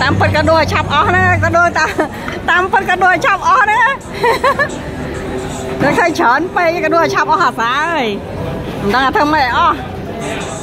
tam phân cả đôi chắp ó nè cả đôi tam phân cả đôi chắp ó nè nó khai chớn pe cái đôi chắp ó hả sao ơi đang là thơm mẹ ó